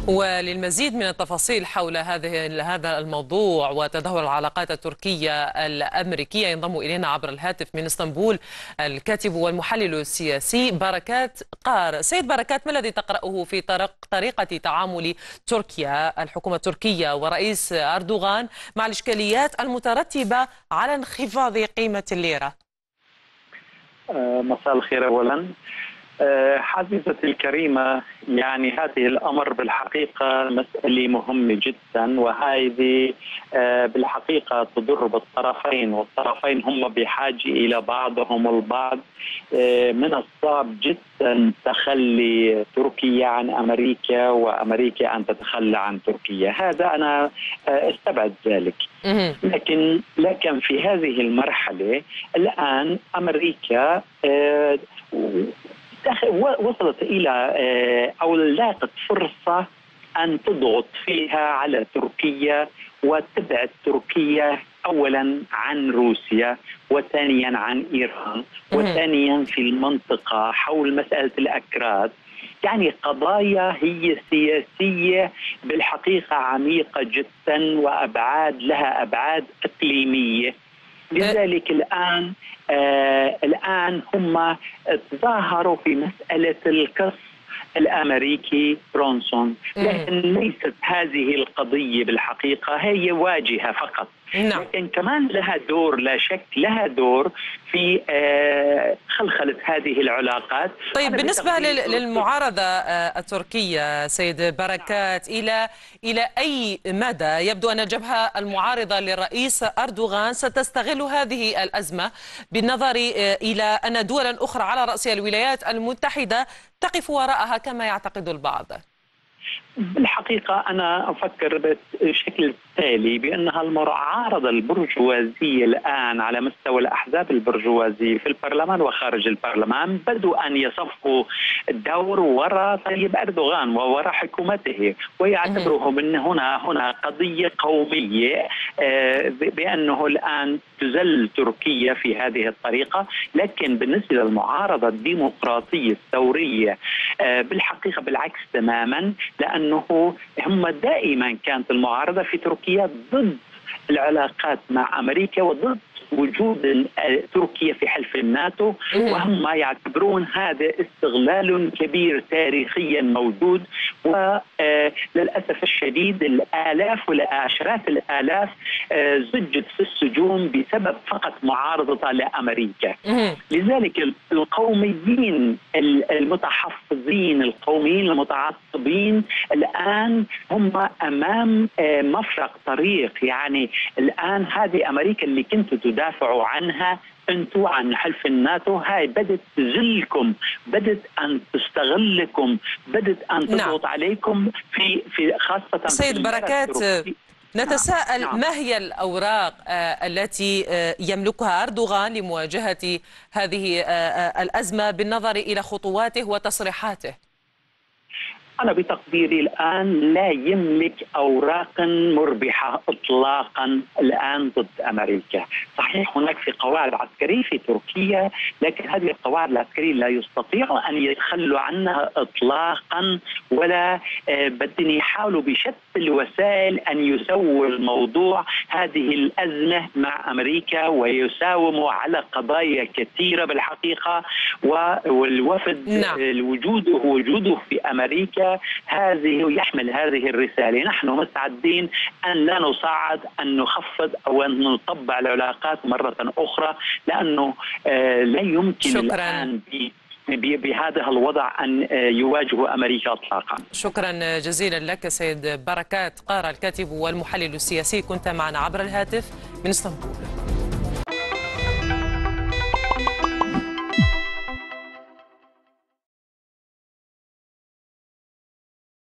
وللمزيد من التفاصيل حول هذا الموضوع وتدهور العلاقات التركية الأمريكية ينضم إلينا عبر الهاتف من اسطنبول الكاتب والمحلل السياسي بركات قار. سيد بركات، ما الذي تقرأه في طريقة تعامل تركيا، الحكومة التركية ورئيس أردوغان مع الإشكاليات المترتبة على انخفاض قيمة الليرة؟ مساء الخير أولا. حبيبتي الكريمة، يعني هذه الأمر بالحقيقة مسألة مهمة جدا، وهذه بالحقيقة تضر بالطرفين، والطرفين هم بحاجة إلى بعضهم البعض. من الصعب جدا تخلي تركيا عن أمريكا وأمريكا أن تتخلى عن تركيا، هذا أنا استبعد ذلك. لكن في هذه المرحلة الآن أمريكا وصلت إلى أو لاقت فرصة أن تضغط فيها على تركيا وتبعد تركيا أولا عن روسيا، وثانيا عن إيران، وثانيا في المنطقة حول مسألة الأكراد. يعني قضايا هي سياسية بالحقيقة عميقة جدا، وأبعاد لها أبعاد إقليمية. لذلك الآن هم تظاهروا في مسألة القصف الأمريكي برونسون، لكن ليست هذه القضية بالحقيقة هي واجهة فقط، لكن كمان لها دور، لا شك لها دور في خلخلة هذه العلاقات. طيب، بالنسبة للمعارضة التركية سيد بركات، إلى أي مدى يبدو أن الجبهة المعارضة للرئيس أردوغان ستستغل هذه الأزمة، بالنظر إلى أن دولا أخرى على رأسها الولايات المتحدة تقف وراءها كما يعتقد البعض؟ بالحقيقة أنا أفكر بالشكل التالي، بأنها المعارضة البرجوازية الآن على مستوى الأحزاب البرجوازية في البرلمان وخارج البرلمان بدوا أن يصفوا الدور وراء طيب أردوغان ووراء حكومته، ويعتبرهم أن هنا قضية قومية، بأنه الآن تذل تركيا في هذه الطريقة. لكن بالنسبة للمعارضة الديمقراطية الثورية بالحقيقة بالعكس تماما، لأنه هم دائما كانت المعارضة في تركيا ضد العلاقات مع أمريكا وضد وجود تركيا في حلف الناتو، وهم يعتبرون هذا استغلال كبير تاريخيا موجود. وللأسف الشديد الآلاف والعشرات الآلاف زجت في السجون بسبب فقط معارضتها لأمريكا. لذلك القوميين المتحفظين، القوميين المتعصبين الآن هم أمام مفرق طريق. يعني الآن هذه أمريكا اللي كنتوا تدافعوا عنها انتوا عن حلف الناتو، هاي بدت تذلكم، بدت ان تستغلكم، بدت ان تضغط عليكم في خاصه سيد بركات، نتساءل ما هي الأوراق التي يملكها أردوغان لمواجهة هذه الأزمة بالنظر إلى خطواته وتصريحاته؟ أنا بتقديري الآن لا يملك أوراق مربحة إطلاقا الآن ضد أمريكا. صحيح هناك في قواعد عسكرية في تركيا، لكن هذه القواعد العسكرية لا يستطيعوا أن يتخلوا عنها إطلاقا، ولا بدهم يحاولوا بشتى الوسائل أن يسووا الموضوع هذه الأزمة مع أمريكا، ويساوموا على قضايا كثيرة بالحقيقة. والوفد وجوده في أمريكا هذه يحمل هذه الرسالة. نحن مستعدين أن لا نصعد، أن نخفض أو أن نطبع العلاقات مرة أخرى، لأنه لا يمكن الآن بهذا الوضع أن يواجه أمريكا إطلاقا. شكرا جزيلا لك سيد بركات قار، الكاتب والمحلل السياسي، كنت معنا عبر الهاتف من اسطنبول.